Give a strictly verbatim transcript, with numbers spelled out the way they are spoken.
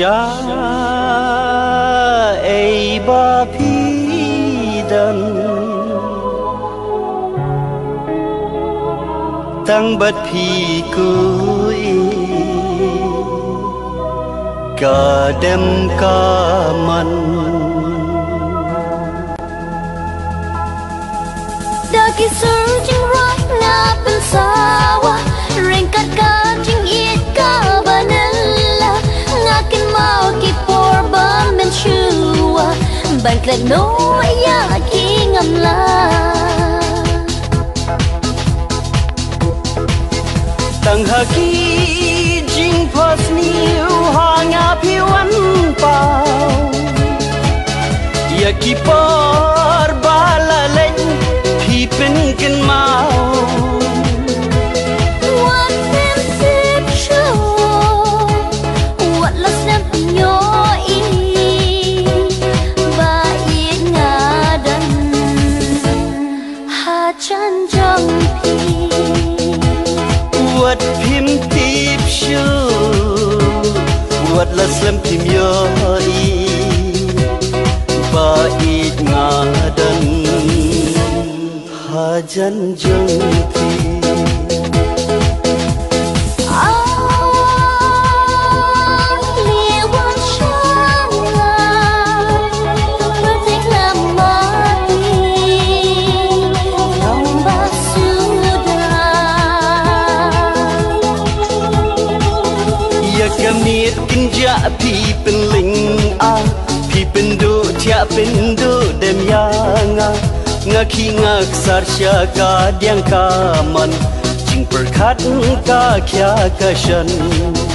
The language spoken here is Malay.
sha ei ba phi dan tăng bất phi kui cả đêm cả man đã kỹ sư chính rót na bên sawa ring cắt cá chính ít cá vanilla ngã kinh mau kỹ por bám bên chua bạn kẹt nỗi ya khi ngầm la tăng hà ki jing pas niu hang a piwan pau ya ki par bala len pi pen ken mau what them sip show what la snap nyo i ba i nga dan ha chan jong pi what phim tip show what la slam phim yo i ba it nga dan ha jan jong pi Kamit kinja pi pen ling a pi pen do tia pen do dem yanga nga khi nga sar sha ka diang ka man jing per khat ka kya ka shan